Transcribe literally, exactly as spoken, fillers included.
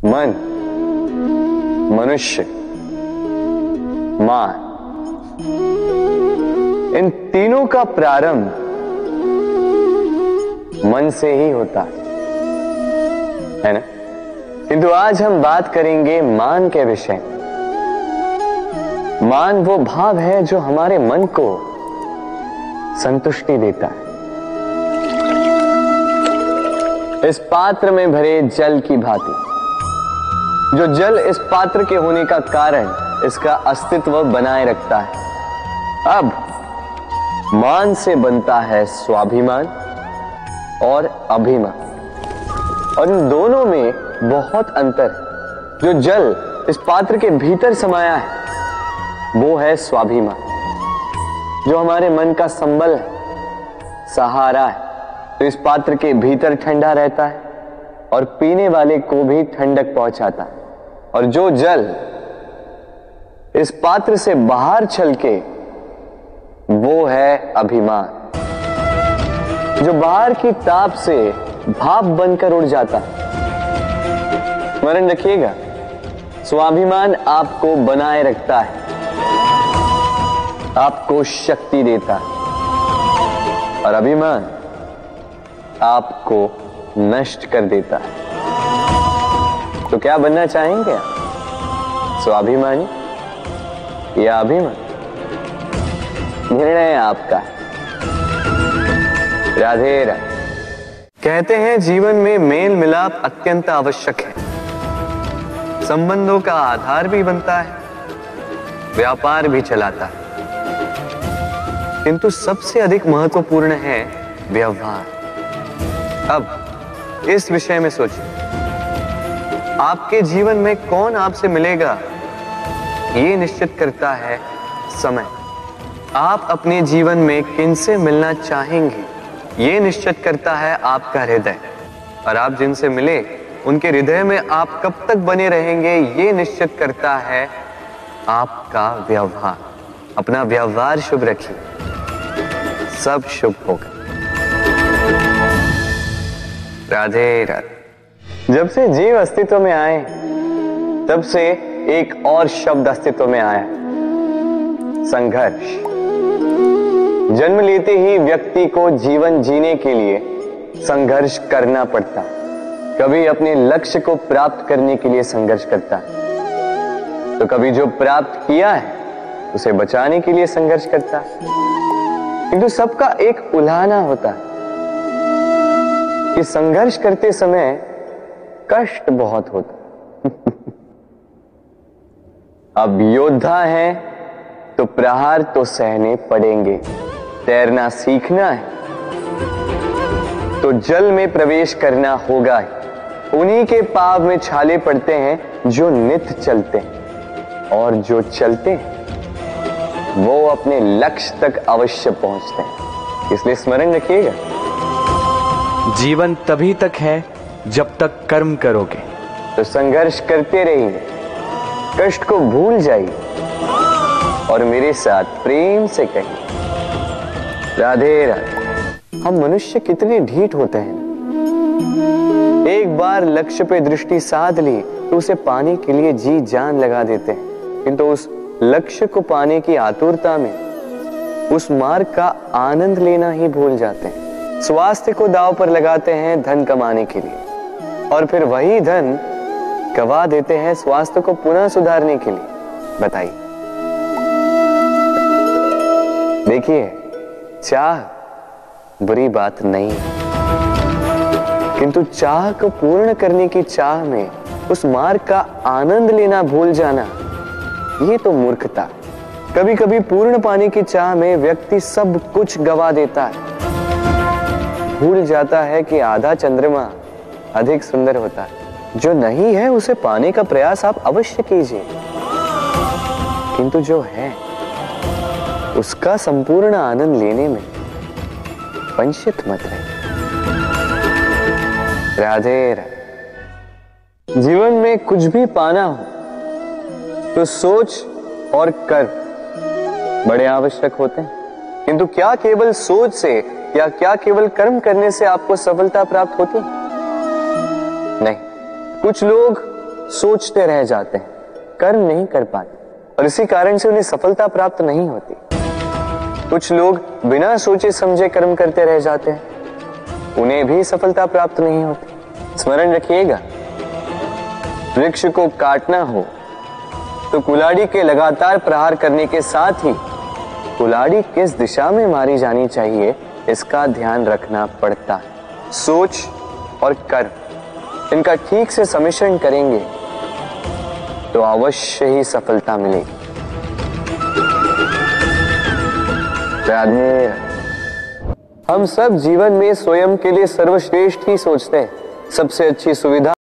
मन, मनुष्य, मान, इन तीनों का प्रारंभ मन से ही होता है ना। किंतु आज हम बात करेंगे मान के विषय में। मान वो भाव है जो हमारे मन को संतुष्टि देता है। इस पात्र में भरे जल की भांति, जो जल इस पात्र के होने का कारण इसका अस्तित्व बनाए रखता है। अब मान से बनता है स्वाभिमान और अभिमान, और इन दोनों में बहुत अंतर है। जो जल इस पात्र के भीतर समाया है वो है स्वाभिमान, जो हमारे मन का संबल है, सहारा है। तो इस पात्र के भीतर ठंडा रहता है और पीने वाले को भी ठंडक पहुंचाता है। और जो जल इस पात्र से बाहर छलके वो है अभिमान, जो बाहर की ताप से भाप बनकर उड़ जाता है। स्मरण रखिएगा, स्वाभिमान आपको बनाए रखता है, आपको शक्ति देता है, और अभिमान आपको नष्ट कर देता है। तो क्या बनना चाहेंगे आप, स्वाभिमानी या अभिमान? निर्णय आपका। राधे राधे। कहते हैं जीवन में मेल मिलाप अत्यंत आवश्यक है, संबंधों का आधार भी बनता है, व्यापार भी चलाता है, किंतु सबसे अधिक महत्वपूर्ण है व्यवहार। अब इस विषय में सोचिए, आपके जीवन में कौन आपसे मिलेगा ये निश्चित करता है समय। आप अपने जीवन में किनसे मिलना चाहेंगे ये निश्चित करता है आपका हृदय, और आप जिनसे मिले उनके हृदय में आप कब तक बने रहेंगे ये निश्चित करता है आपका व्यवहार। अपना व्यवहार शुभ रखिए, सब शुभ होगा। राधे राधे। जब से जीव अस्तित्व में आए तब से एक और शब्द अस्तित्व में आया, संघर्ष। जन्म लेते ही व्यक्ति को जीवन जीने के लिए संघर्ष करना पड़ता। कभी अपने लक्ष्य को प्राप्त करने के लिए संघर्ष करता है, तो कभी जो प्राप्त किया है उसे बचाने के लिए संघर्ष करता है। किंतु सबका एक उल्हाना होता है कि संघर्ष करते समय कष्ट बहुत होता। अब योद्धा है तो प्रहार तो सहने पड़ेंगे। तैरना सीखना है तो जल में प्रवेश करना होगा ही। उन्हीं के पाव में छाले पड़ते हैं जो नित्य चलते हैं, और जो चलते हैं वो अपने लक्ष्य तक अवश्य पहुंचते हैं। इसलिए स्मरण रखिएगा, जीवन तभी तक है जब तक कर्म करोगे। तो संघर्ष करते रहिए, कष्ट को भूल जाइए और मेरे साथ प्रेम से कहिए राधे राधे। हम मनुष्य कितने ढीठ होते हैं। एक बार लक्ष्य पे दृष्टि साध ली तो उसे पाने के लिए जी जान लगा देते हैं, किंतु तो उस लक्ष्य को पाने की आतुरता में उस मार्ग का आनंद लेना ही भूल जाते हैं। स्वास्थ्य को दांव पर लगाते हैं धन कमाने के लिए, और फिर वही धन गवा देते हैं स्वास्थ्य को पुनः सुधारने के लिए। बताइए। देखिए, चाह बुरी बात नहीं है, किंतु चाह को पूर्ण करने की चाह में उस मार्ग का आनंद लेना भूल जाना, ये तो मूर्खता। कभी कभी पूर्ण पाने की चाह में व्यक्ति सब कुछ गवा देता है, भूल जाता है कि आधा चंद्रमा अधिक सुंदर होता है। जो नहीं है उसे पाने का प्रयास आप अवश्य कीजिए, किंतु जो है उसका संपूर्ण आनंद लेने में वंचित मत रहिए। राधे राधे। जीवन में कुछ भी पाना हो तो सोच और कर बड़े आवश्यक होते हैं, किंतु क्या केवल सोच से या क्या केवल कर्म करने से आपको सफलता प्राप्त होती है? नहीं। कुछ लोग सोचते रह जाते हैं, कर्म नहीं कर पाते और इसी कारण से उन्हें सफलता प्राप्त नहीं होती। कुछ लोग बिना सोचे समझे कर्म करते रह जाते हैं, उन्हें भी सफलता प्राप्त नहीं होती। स्मरण रखिएगा, वृक्ष को काटना हो तो कुल्हाड़ी के लगातार प्रहार करने के साथ ही कुल्हाड़ी किस दिशा में मारी जानी चाहिए इसका ध्यान रखना पड़ता है। सोच और कर्म इनका ठीक से सम्मिश्रण करेंगे तो अवश्य ही सफलता मिलेगी। राधे। हम सब जीवन में स्वयं के लिए सर्वश्रेष्ठ ही सोचते हैं, सबसे अच्छी सुविधा